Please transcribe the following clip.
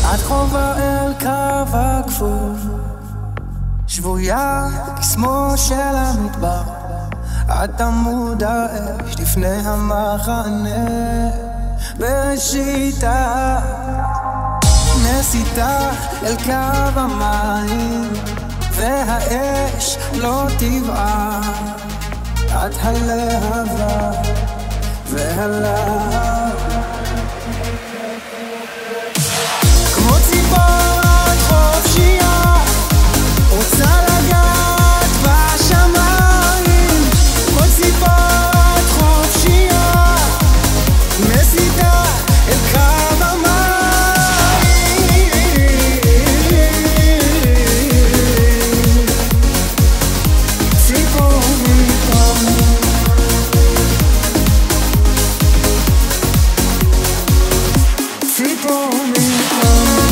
את קרובה אל קו הגבול, שבויה קסמו של המדבר, את עמוד האש לפני המחנה. בראשיתה מסיתה אל קו המים, והאש לא תבער, את הלהבה והלהב. כמו ציפור את חופשייה, רוצה לגעת בשמיים. כמו ציפור את חופשייה, מסיתה אל קו המים. ציפור מפה, ציפור מפה.